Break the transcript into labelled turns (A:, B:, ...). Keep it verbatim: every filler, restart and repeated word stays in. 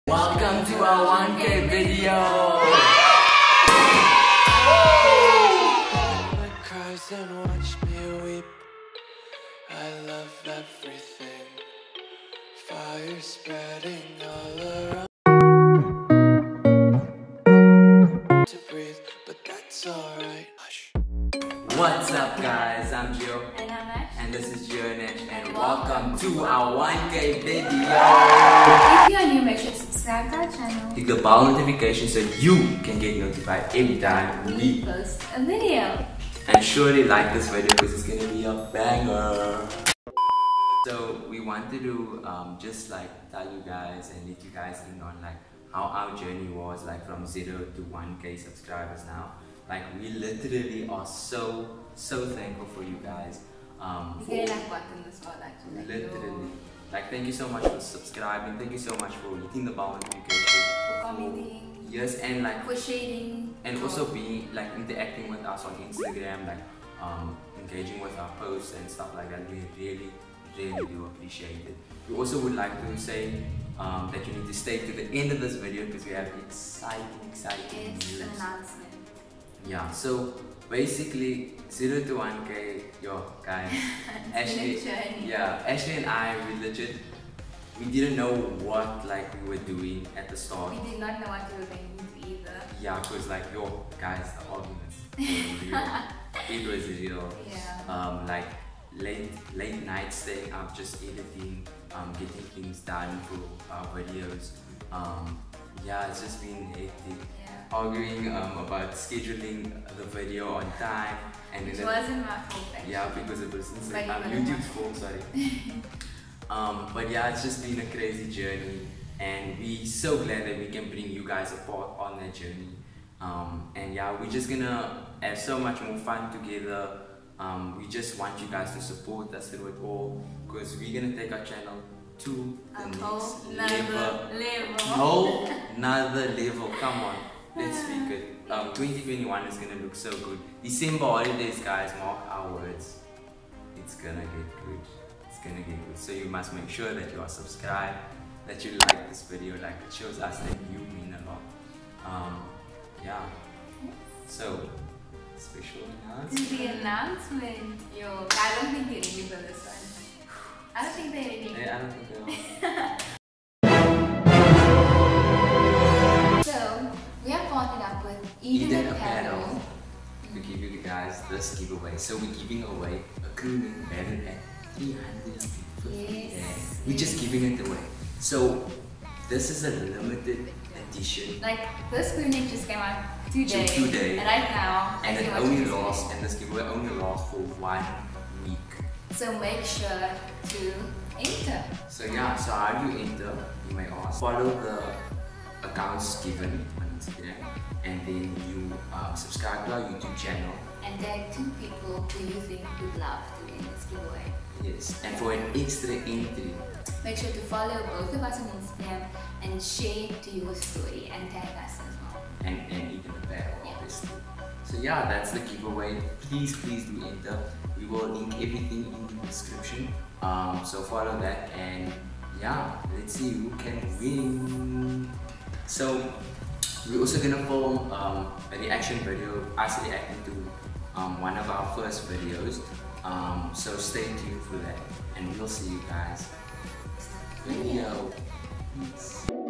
A: Welcome to our one K video!
B: Cries and watch me weep. I love everything. Fire spreading all around. To breathe, but that's alright. Hush.
A: What's up guys, I'm Gio.
C: And I'm Ash.
A: And this is Gionet and welcome to our one K video!
C: If you are new, make sure to subscribe to our channel.
A: Hit the bell notification so you can get notified every time
C: We
A: we
C: post a video.
A: and surely like this video because it's gonna be a banger. So we wanted to um, just like tell you guys and let you guys in on like how our journey was like from zero to one K subscribers now. Like we literally are so so thankful for you guys. Um,
C: We
A: for
C: get like what in this world actually.
A: literally, like thank you so much for subscribing. Thank you so much for hitting the bell notification.
C: For commenting.
A: Yes, and like
C: For sharing.
A: and also being like interacting with us on Instagram, like um, engaging with our posts and stuff like that. We really, really do appreciate it. We also would like to say um, that you need to stay to the end of this video because we have exciting, exciting
C: Yes,
A: news.
C: an announcement.
A: Yeah, so basically zero to one K, yo guys, Ashley,
C: It's been a journey.
A: yeah, Ashley and I, we legit, we didn't know what like we were doing at the start.
C: We did not know what we were going to do either.
A: Yeah, cause like yo guys, the arguments were real. It was real.
C: Yeah.
A: Um, like late late nights staying up, just editing, um, getting things done for our videos. Um, yeah, it's just been hectic.
C: Yeah.
A: Arguing um, about scheduling the video on time, and
C: Which
A: then
C: wasn't my fault actually.
A: yeah, because it was
C: But
A: Instagram,
C: you wouldn't
A: YouTube's fault. Sorry. um, but yeah, it's just been a crazy journey, and we're so glad that we can bring you guys a part on that journey. Um, and yeah, we're just gonna have so much more fun together. Um, we just want you guys to support us through it all, because we're gonna take our channel to the
C: A
A: next
C: whole
A: level.
C: nother level.
A: Whole nother level. Come on, let's speak it. Um, twenty twenty-one is gonna look so good. December holidays, guys, mark our words. It's gonna get good. It's gonna get good. So you must make sure that you are subscribed, that you like this video, like it shows us that you mean a lot. Um, yeah. So special
C: To
A: announcement.
C: the announcement. Yo, I don't think they're ready for this one. I don't think they're ready.
A: Hey, I don't think they are.
C: So, we have partnered up with Eden,
A: Eden
C: Apparel.
A: Apparel to give you guys this giveaway. So we're giving away a crewneck valued at three hundred fifty.
C: Yes.
A: Yeah. We're just giving it away. So this is a limited edition.
C: Like, this crew neck just came out today.
A: Today.
C: And right now,
A: And
C: I
A: it
C: can watch
A: only
C: this
A: lasts,
C: video.
A: and this giveaway only lasts for one week.
C: So make sure to enter.
A: So yeah, so how do you enter? You may ask. Follow the accounts given on Instagram, and then you uh, subscribe to our YouTube channel.
C: And tag two people who you think would love to win this giveaway.
A: Yes, and for an extra entry,
C: Make sure to follow both of us on Instagram and share to your story and tag us as well.
A: and, and even better,
C: Yeah.
A: obviously. So yeah, that's the giveaway. Please, please do enter. We will link everything in the description. Um, so follow that, and yeah, let's see who can win. So we're also gonna film um, a reaction video, us reacting to um, one of our first videos. Um, so stay tuned for that, and we'll see you guys. Video. Peace.